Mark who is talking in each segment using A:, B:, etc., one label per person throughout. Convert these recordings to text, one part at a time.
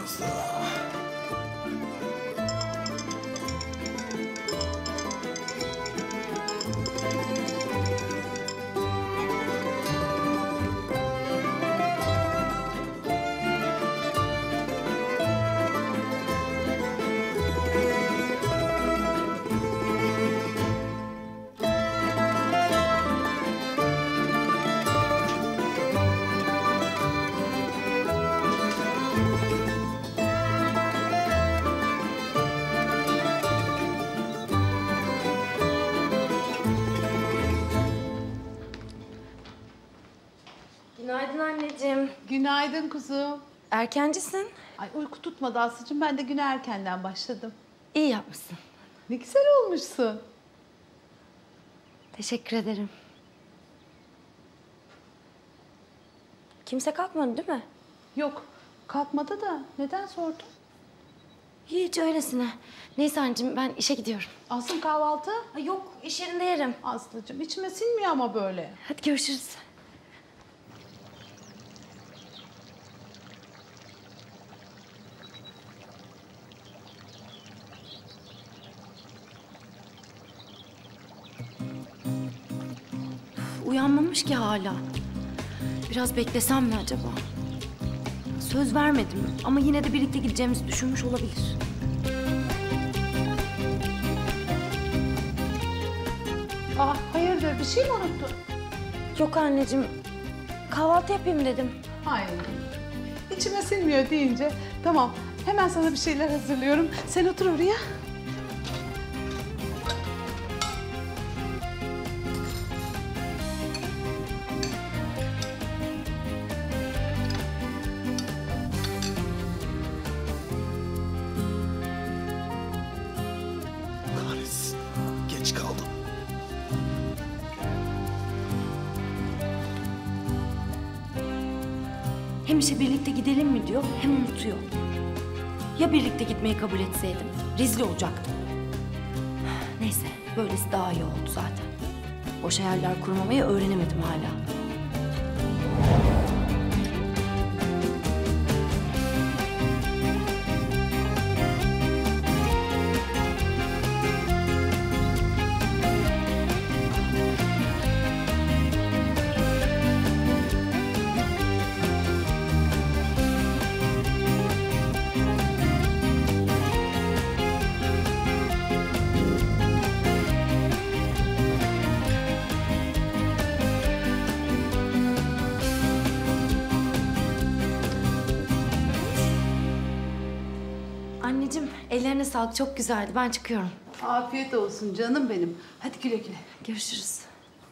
A: Nazlı.
B: Günaydın anneciğim.
C: Günaydın kuzum.
B: Erkencisin.
C: Ay uyku tutmadı Aslı'cığım. Ben de güne erkenden başladım.
B: İyi yapmışsın.
C: Ne güzel olmuşsun.
B: Teşekkür ederim. Kimse kalkmadı değil mi?
C: Yok, kalkmadı da neden sordun?
B: Hiç öylesine. Neyse anneciğim ben işe gidiyorum.
C: Aslı kahvaltı?
B: Ay yok iş yerinde yerim.
C: Aslı'cığım içime sinmiyor ama böyle.
B: Hadi görüşürüz. Uyanmamış ki hala. Biraz beklesem mi acaba? Söz vermedim ama yine de birlikte gideceğimizi düşünmüş olabilir.
C: Ah hayırdır bir şey mi unuttun?
B: Yok anneciğim. Kahvaltı yapayım dedim.
C: Ay içime sinmiyor deyince tamam hemen sana bir şeyler hazırlıyorum. Sen otur oraya.
A: Kahretsin. Geç kaldım.
B: Hem işe birlikte gidelim mi diyor hem unutuyor. Ya birlikte gitmeyi kabul etseydim? Rezil olacaktım. Neyse böylesi daha iyi oldu zaten. Boş hayaller kurmamayı öğrenemedim hala. Anneciğim ellerine sağlık çok güzeldi. Ben çıkıyorum.
C: Afiyet olsun canım benim. Hadi güle güle.
B: Görüşürüz.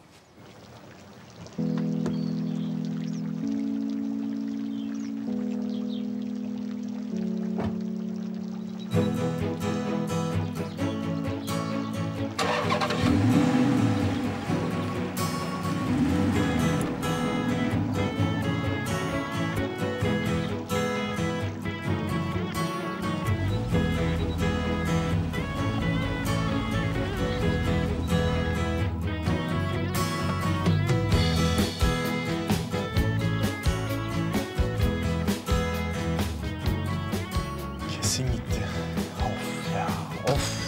A: Kesin gitti. Of ya, of.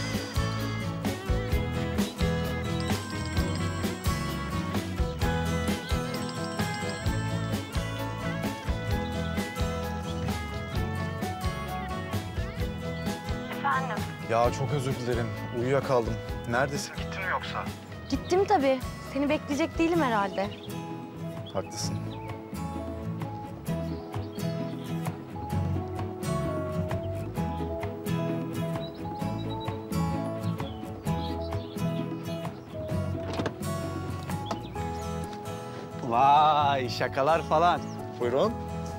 B: Efendim?
A: Ya çok özür dilerim. Uyuyakaldım. Neredesin? Gittin mi yoksa?
B: Gittim tabii. Seni bekleyecek değilim herhalde.
A: Haklısın.
D: Vay şakalar falan.
A: Buyurun.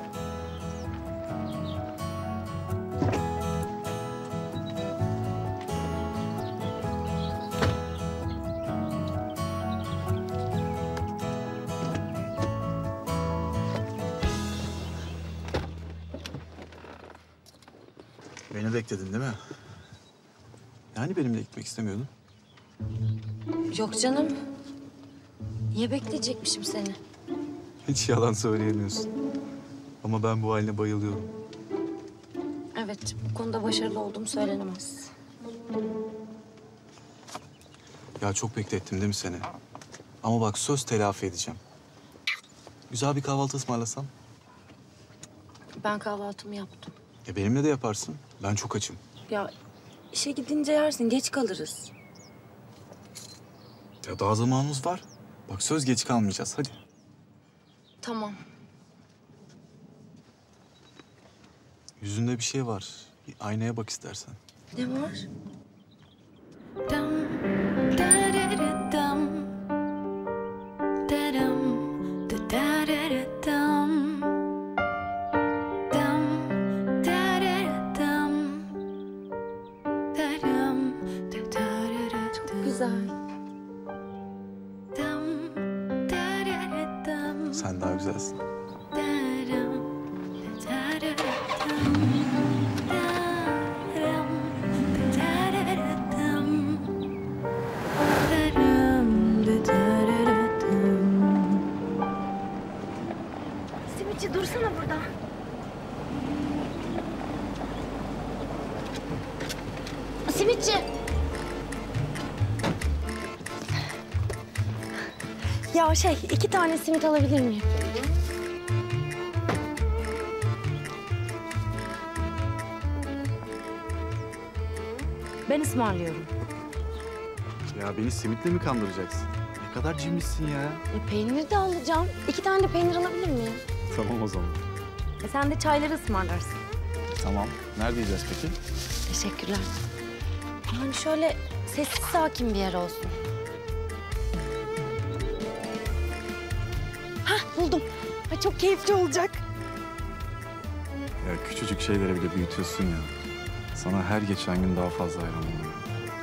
A: Beni bekledin değil mi? Yani benimle gitmek istemiyordun.
B: Yok canım. Niye bekleyecekmişim seni?
A: Hiç yalan söyleyemiyorsun. Ama ben bu haline bayılıyorum.
B: Evet, bu konuda başarılı olduğum söylenemez.
A: Ya çok beklettim değil mi seni? Ama bak söz telafi edeceğim. Güzel bir kahvaltı ısmarlasam.
B: Ben kahvaltımı yaptım.
A: Benimle de yaparsın. Ben çok açım.
B: Ya işe gidince yersin, geç kalırız.
A: Ya daha zamanımız var. Bak söz geç kalmayacağız. Hadi.
B: Tamam.
A: Yüzünde bir şey var. Bir aynaya bak istersen.
B: Ne var?
E: Dum, da-da-da-dum. Da-dum, da-da-da-da-dum. Dum, da-da-da-dum. Da-dum, da-da-da-da-dum.
B: Çok güzel.
E: Dum, da-da-da-dum.
A: Sen daha güzelsin.
E: Da-dum, da-da-da-dum. Da-dum, da-da-da-dum. Da-dum, da-da-da-dum.
B: Simitçi dursana burada. Simitçi. Ya 2 tane simit alabilir miyim? Ben ısmarlıyorum.
A: Ya beni simitle mi kandıracaksın? Ne kadar cimrisin ya.
B: Peynir de alacağım. 2 tane de peynir alabilir miyim?
A: Tamam o zaman.
B: Sen de çayları ısmarlarsın.
A: Tamam. Nerede yiyeceğiz peki?
B: Teşekkürler. Yani şöyle sessiz sakin bir yer olsun. Hah buldum. Ay, çok keyifli olacak.
A: Ya küçücük şeylere bile büyütüyorsun ya. Sana her geçen gün daha fazla hayran oluyorum.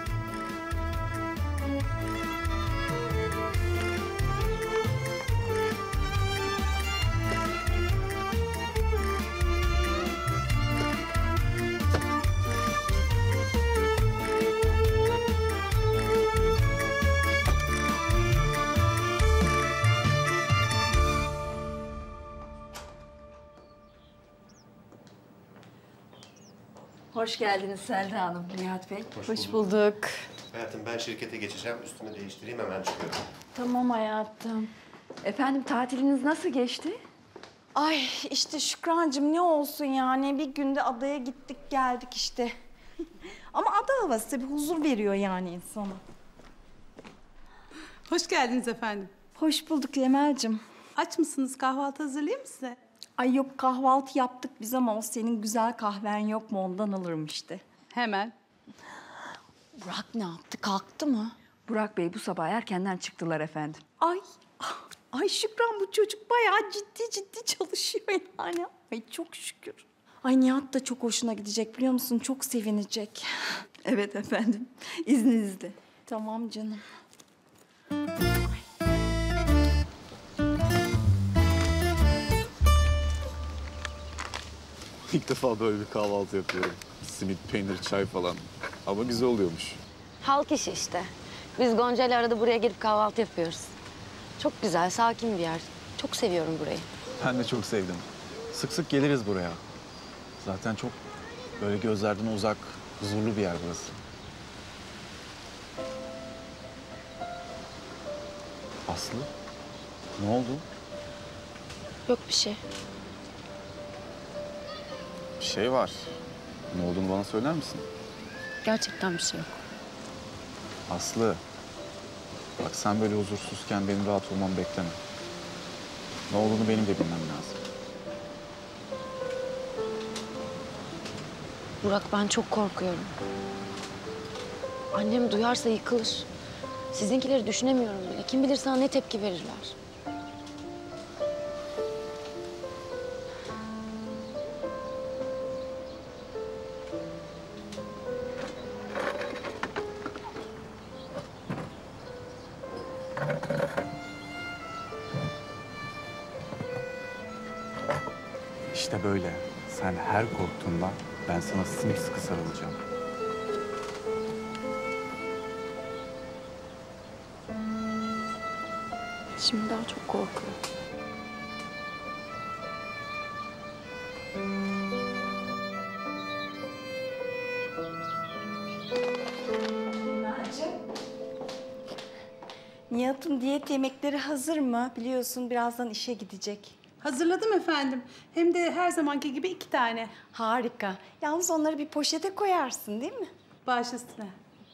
F: Hoş geldiniz Selda Hanım, Nihat Bey.
C: Hoş bulduk.
G: Hayatım ben şirkete geçeceğim. Üstümü değiştireyim hemen çıkıyorum.
F: Tamam hayatım. Efendim tatiliniz nasıl geçti?
H: Ay işte Şükrancığım ne olsun yani bir günde adaya gittik geldik işte. Ama ada havası tabii huzur veriyor yani insana.
C: Hoş geldiniz efendim.
H: Hoş bulduk Lemel'cim.
C: Aç mısınız? Kahvaltı hazırlayayım mı size?
H: Ay yok kahvaltı yaptık biz ama o senin güzel kahven yok mu ondan alırım işte.
C: Hemen.
H: Burak ne yaptı kalktı mı?
F: Burak Bey bu sabah erkenden çıktılar efendim.
H: Ay Şükran bu çocuk bayağı ciddi çalışıyor yani. Ay çok şükür. Ay Nihat da çok hoşuna gidecek biliyor musun? Çok sevinecek.
F: Evet efendim, izninizle.
H: Tamam canım.
I: İlk defa böyle bir kahvaltı yapıyorum. Simit, peynir, çay falan. Ama güzel oluyormuş.
B: Halk işi işte. Biz Gonca ile arada buraya gelip kahvaltı yapıyoruz. Çok güzel, sakin bir yer. Çok seviyorum burayı.
A: Ben de çok sevdim. Sık sık geliriz buraya. Zaten çok böyle gözlerden uzak, huzurlu bir yer burası. Aslı, ne oldu?
B: Yok bir şey.
I: Bir şey var. Ne olduğunu bana söyler misin?
B: Gerçekten bir şey yok.
A: Aslı, bak sen böyle huzursuzken benim rahat olmamı bekleme. Ne olduğunu benim de bilmem lazım.
B: Burak ben çok korkuyorum. Annem duyarsa yıkılır. Sizinkileri düşünemiyorum bile. Kim bilir sana ne tepki verirler.
A: İşte böyle. Sen her korktuğunda ben sana sımsıkı sarılacağım.
B: Şimdi daha çok korkuyorum.
H: Nihat'ın diyet yemekleri hazır mı? Biliyorsun birazdan işe gidecek.
C: Hazırladım efendim. Hem de her zamanki gibi 2 tane.
H: Harika. Yalnız onları bir poşete koyarsın değil mi?
C: Baş üstüne.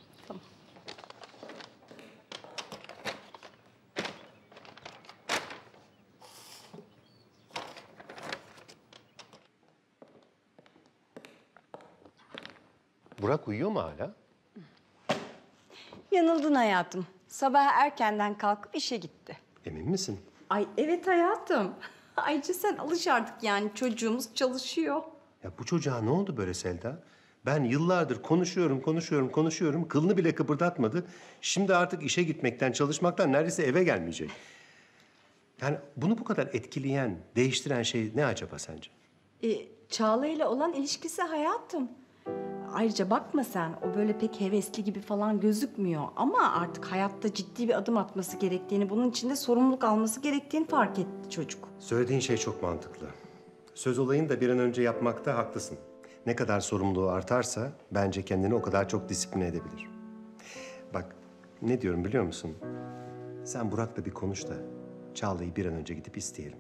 G: Burak uyuyor mu hala?
H: Yanıldın hayatım. Sabah erkenden kalkıp işe gitti.
G: Emin misin?
H: Ay evet hayatım. Ayrıca sen alış artık yani çocuğumuz çalışıyor.
G: Ya bu çocuğa ne oldu böyle Selda? Ben yıllardır konuşuyorum. Kılını bile kıpırdatmadı. Şimdi artık işe gitmekten, çalışmaktan neredeyse eve gelmeyecek. Yani bunu bu kadar etkileyen, değiştiren şey ne acaba sence?
H: Çağla ile olan ilişkisi hayatım. Ayrıca bakma sen, o böyle pek hevesli gibi falan gözükmüyor. Ama artık hayatta ciddi bir adım atması gerektiğini, bunun için de sorumluluk alması gerektiğini fark etti çocuk.
G: Söylediğin şey çok mantıklı. Söz olayını da bir an önce yapmakta haklısın. Ne kadar sorumluluğu artarsa bence kendini o kadar çok disipline edebilir. Bak ne diyorum biliyor musun? Sen Burak'la bir konuş da Çağla'yı bir an önce gidip isteyelim.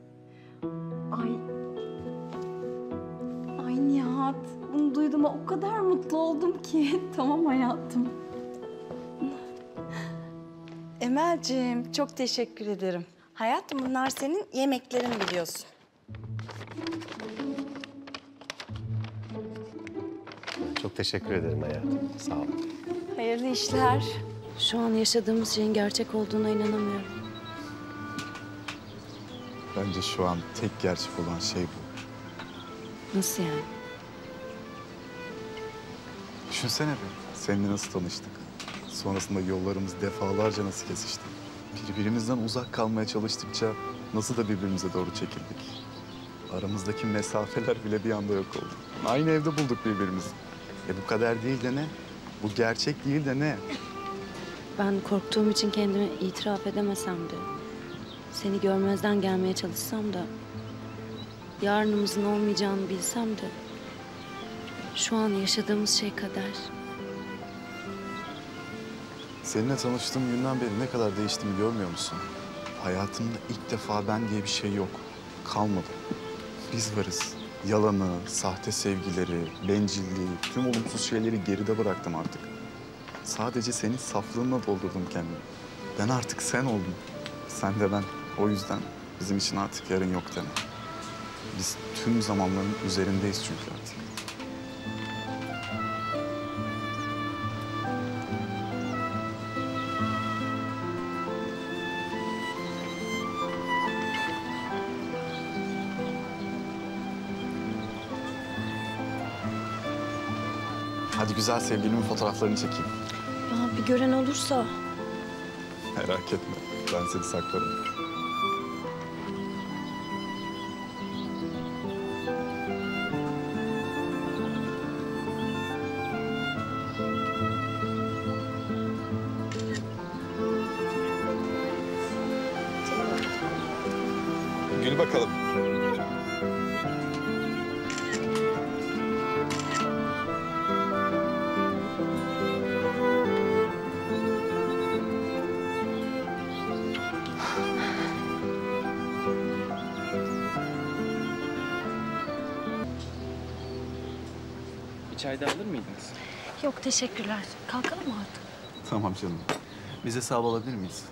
H: Ay Nihat, bunu duyduğuma o kadar mutlu oldum ki. Tamam hayatım. Emel'ciğim, çok teşekkür ederim. Hayatım, bunlar senin yemeklerin biliyorsun.
G: Çok teşekkür ederim hayatım. Sağ ol.
H: Hayırlı işler.
B: Şu an yaşadığımız şeyin gerçek olduğuna inanamıyorum.
A: Bence şu an tek gerçek olan şey bu.
B: Nasıl yani?
A: Düşünsene be, seninle nasıl tanıştık? Sonrasında yollarımız defalarca nasıl kesişti? Birbirimizden uzak kalmaya çalıştıkça nasıl da birbirimize doğru çekildik? Aramızdaki mesafeler bile bir anda yok oldu. Aynı evde bulduk birbirimizi. Bu kader değil de ne? Bu gerçek değil de ne?
B: Ben korktuğum için kendimi itiraf edemesem de, seni görmezden gelmeye çalışsam da, yarınımızın olmayacağını bilsem de, şu an yaşadığımız şey kader.
A: Seninle tanıştığım günden beri ne kadar değiştiğimi görmüyor musun? Hayatımda ilk defa ben diye bir şey yok. Kalmadı. Biz varız. Yalanı, sahte sevgileri, bencilliği, tüm olumsuz şeyleri geride bıraktım artık. Sadece senin saflığınla doldurdum kendimi. Ben artık sen oldum. Sen de ben. O yüzden bizim için artık yarın yok deme. Biz tüm zamanların üzerindeyiz çünkü artık. Hadi güzel sevgilimin fotoğraflarını çekeyim.
B: Ya bir gören olursa?
A: Merak etme, ben seni saklarım. Gül bakalım.
D: Bir çay da alır mıydınız?
B: Yok teşekkürler. Kalkalım mı artık?
A: Tamam canım. Biz hesabı alabilir miyiz?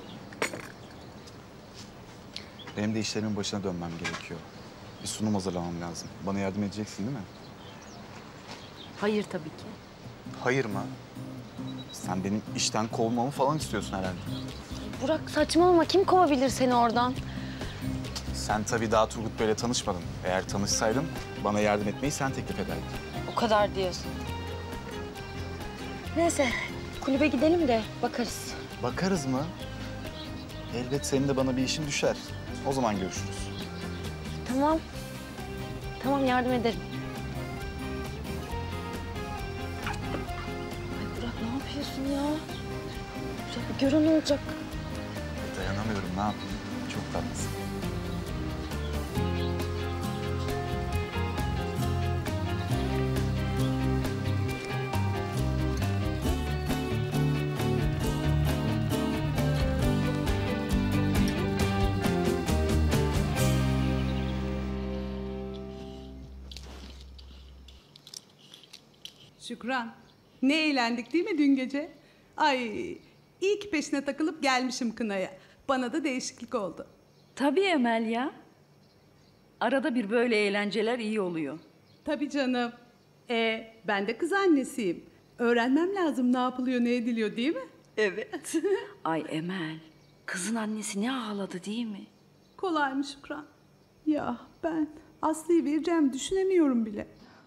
A: Benim de işlerimin başına dönmem gerekiyor. Bir sunum hazırlamam lazım. Bana yardım edeceksin değil mi?
B: Hayır tabii ki.
A: Hayır mı? Sen benim işten kovmamı falan istiyorsun herhalde.
B: Burak saçmalama. Kim kovabilir seni oradan?
A: Sen tabii daha Turgut Bey'le tanışmadın. Eğer tanışsaydın bana yardım etmeyi sen teklif ederdin.
B: O kadar diyorsun. Neyse kulübe gidelim de bakarız.
A: Bakarız mı? Elbet senin de bana bir işin düşer. O zaman görüşürüz.
B: Tamam. Tamam yardım ederim. Ay Burak ne yapıyorsun ya? Ya bir gören olacak.
A: Dayanamıyorum, ne yapayım? Çok tatlısın.
C: Şükran, ne eğlendik değil mi dün gece? Ay, iyi ki peşine takılıp gelmişim kınaya. Bana da değişiklik oldu.
J: Tabii Emel ya. Arada bir böyle eğlenceler iyi oluyor.
C: Tabii canım. Ben de kız annesiyim. Öğrenmem lazım ne yapılıyor, ne ediliyor değil mi?
J: Evet. Ay Emel, kızın annesi ne ağladı değil mi?
C: Kolay mı Şükran? Ya ben Aslı'yı vereceğim düşünemiyorum bile.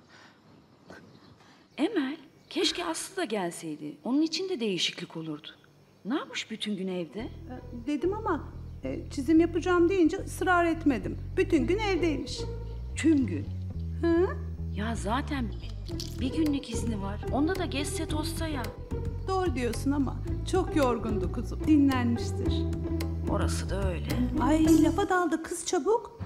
J: Emel, keşke Aslı da gelseydi. Onun için de değişiklik olurdu. Ne yapmış bütün gün evde?
C: Dedim ama çizim yapacağım deyince ısrar etmedim. Bütün gün evdeymiş.
J: Tüm gün.
C: Hı?
J: Ya zaten bir günlük izni var. Onda da gezse tozsa ya.
C: Doğru diyorsun ama çok yorgundu kuzum. Dinlenmiştir.
J: Orası da öyle.
C: Ay lafa daldı kız çabuk.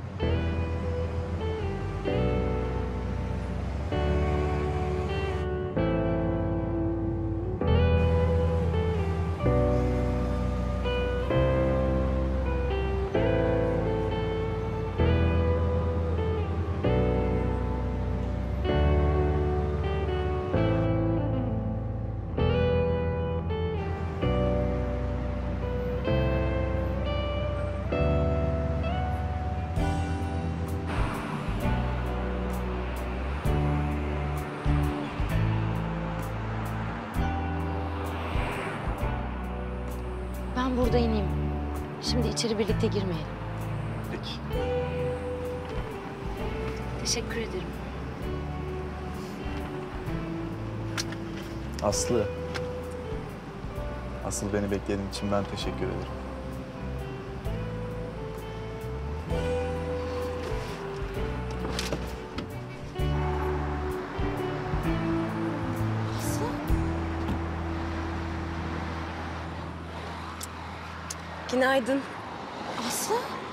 B: Ben burada ineyim. Şimdi içeri birlikte girmeyelim.
A: Peki.
B: Teşekkür ederim.
A: Aslı. Asıl beni beklediğin için ben teşekkür ederim.
B: Günaydın.
F: Aslı?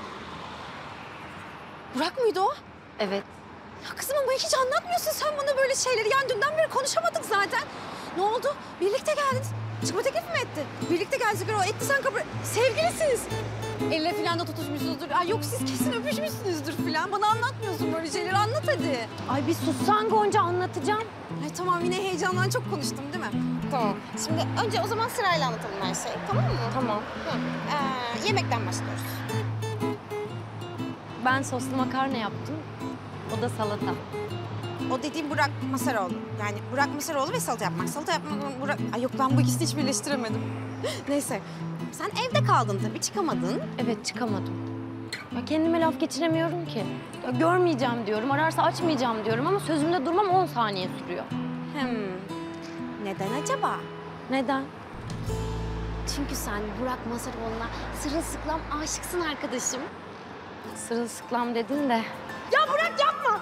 F: Burak mıydı o?
B: Evet.
F: Ya kızım ama hiç anlatmıyorsun sen bana böyle şeyleri. Yani dünden beri konuşamadık zaten. Ne oldu? Birlikte geldiniz. Çıkma teklifi mi etti? Birlikte geldik o etti sen kabul... Sevgilisiniz. Elle falan da tutuşmuşsunuzdur. Ay yok siz kesin öpüşmüşsünüzdür falan. Bana anlatmıyorsun böyle şeyleri. Anlat hadi.
B: Ay bir sussan Gonca, anlatacağım.
F: Ay tamam yine heyecandan çok konuştum değil mi? Tamam. Şimdi önce o zaman sırayla anlatalım her şeyi. Tamam mı?
B: Tamam.
F: Yemekten başlıyoruz.
B: Ben soslu makarna yaptım. O da salata.
F: O dediğim Burak Masaroğlu. Yani Burak Masaroğlu ve salata yapmak. Salata yapmak Burak... Ay yok ben bu ikisini hiç birleştiremedim. Neyse. Sen evde kaldın tabii çıkamadın.
B: Evet, çıkamadım. Ya kendime laf geçiremiyorum ki. Ya görmeyeceğim diyorum, ararsa açmayacağım diyorum ama sözümde durmam 10 saniye sürüyor.
F: Neden acaba?
B: Neden?
K: Çünkü sen Burak Masaroğlu'na sırılsıklam aşıksın arkadaşım.
B: Sırılsıklam dedin de.
F: Ya Burak yapma!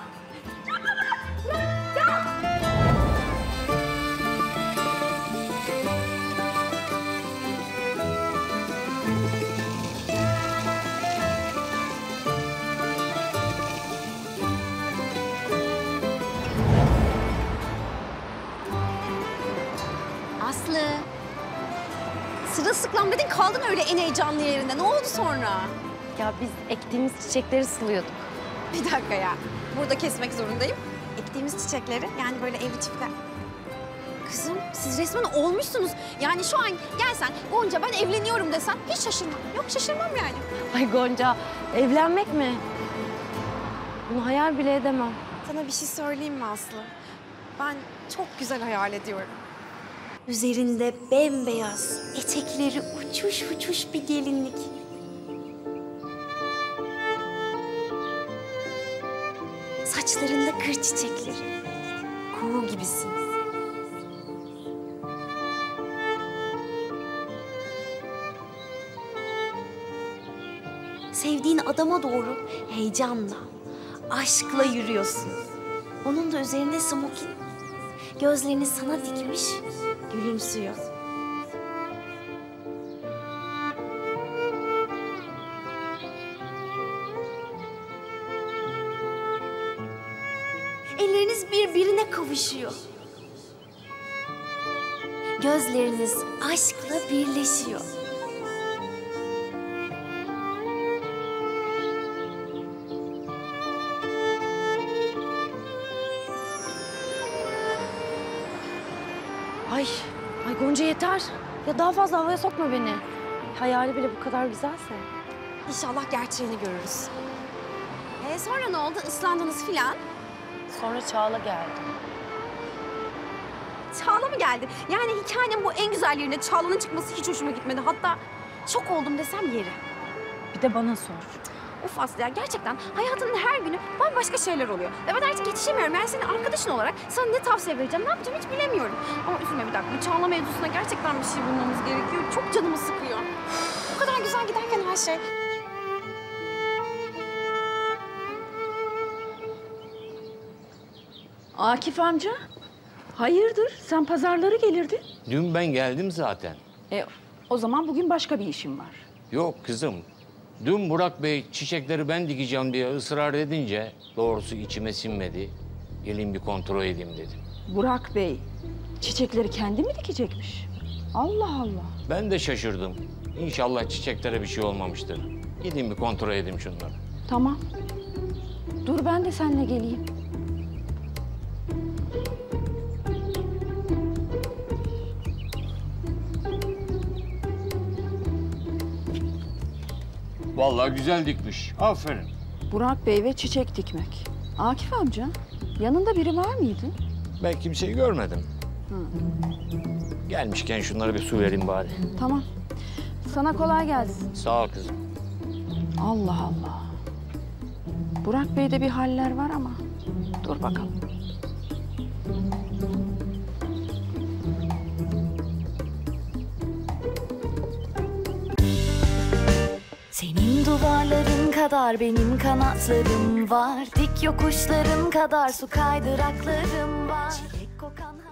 F: Aslı. Sırılsıklam dedin kaldın öyle en heyecanlı yerinde. Ne oldu sonra?
B: Ya biz ektiğimiz çiçekleri sılıyorduk.
F: Bir dakika ya. Burada kesmek zorundayım. Ektiğimiz çiçekleri yani böyle evli çiftler. Kızım siz resmen olmuşsunuz. Yani şu an gelsen Gonca ben evleniyorum desen hiç şaşırmam. Yok şaşırmam yani.
B: Ay Gonca, evlenmek mi? Bunu hayal bile edemem.
F: Sana bir şey söyleyeyim mi Aslı? Ben çok güzel hayal ediyorum. Üzerinde bembeyaz, etekleri uçuş uçuş bir gelinlik. Saçlarında kır çiçekleri. Kuğu gibisin. Sevdiğin adama doğru heyecanla, aşkla yürüyorsun. Onun da üzerinde smokin. Gözlerini sana dikmiş, gülümsüyor. Elleriniz birbirine kavuşuyor. Gözleriniz aşkla birleşiyor.
B: Ay Gonca yeter. Ya daha fazla havaya sokma beni. Hayali bile bu kadar güzelse.
F: İnşallah gerçeğini görürüz. Sonra ne oldu? Islandınız filan.
B: Sonra Çağla geldi.
F: Çağla mı geldi? Yani hikayenin bu en güzel yerine Çağla'nın çıkması hiç hoşuma gitmedi. Hatta şok oldum desem yeri.
B: Bir de bana sor.
F: Of Aslı ya, gerçekten hayatının her günü bambaşka şeyler oluyor. Ve ben artık yetişemiyorum. Yani senin arkadaşın olarak sana ne tavsiye vereceğim, ne yapacağım hiç bilemiyorum. Ama üzülme bir dakika. Bu Çağla mevzusuna gerçekten bir şey bulmamız gerekiyor. Çok canımı sıkıyor. O kadar güzel giderken her şey.
J: Akif amca, hayırdır? Sen pazarları gelirdin.
L: Dün ben geldim zaten.
J: O zaman bugün başka bir işim var.
L: Yok kızım. Dün Burak Bey çiçekleri ben dikeceğim diye ısrar edince doğrusu içime sinmedi. Gelin bir kontrol edeyim dedim.
J: Burak Bey, çiçekleri kendi mi dikecekmiş? Allah Allah.
L: Ben de şaşırdım. İnşallah çiçeklere bir şey olmamıştır. Gideyim bir kontrol edeyim şunları.
J: Tamam. Dur ben de seninle geleyim.
L: Vallahi güzel dikmiş. Aferin.
J: Burak Bey ve çiçek dikmek. Akif amca, yanında biri var mıydı?
L: Ben kimseyi görmedim. Gelmişken şunlara bir su vereyim bari.
J: Tamam. Sana kolay gelsin.
L: Sağ ol kızım.
J: Allah Allah. Burak Bey'de bir haller var ama. Dur bakalım.
E: Senin duvarların kadar benim kanatlarım var. Dik yokuşların kadar su kaydıraklarım var. Çilek kokan